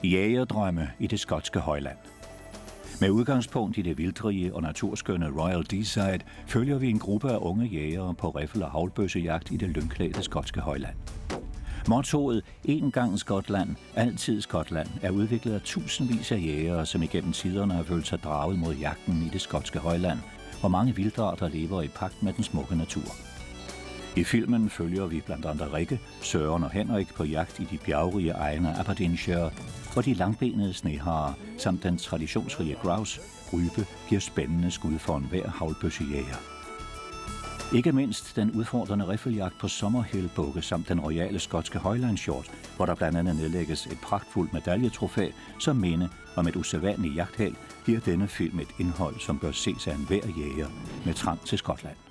Jægerdrømme i det skotske højland. Med udgangspunkt i det vildrige og naturskønne Royal Deeside følger vi en gruppe af unge jægere på riffel- og haglbøssejagt i det lyngklædte skotske højland. Mottoet "En gang Skotland, altid Skotland" er udviklet af tusindvis af jægere, som igennem tiderne har følt sig draget mod jagten i det skotske højland, hvor mange vildarter lever i pagt med den smukke natur. I filmen følger vi blandt andre Rikke, Søren og Henrik på jagt i de bjergrige egne af Aberdeenshire, hvor de langbenede sneharer samt den traditionsrige grouse, rype, giver spændende skud for enhver haglbøssejæger. Ikke mindst den udfordrende riffeljagt på sommerhælbukke samt den royale skotske højlandshjort, hvor der blandt andet nedlægges et pragtfuldt medaljetrofæ som minde om et usædvanligt jagtheld, giver denne film et indhold, som bør ses af enhver jæger med trang til Skotland.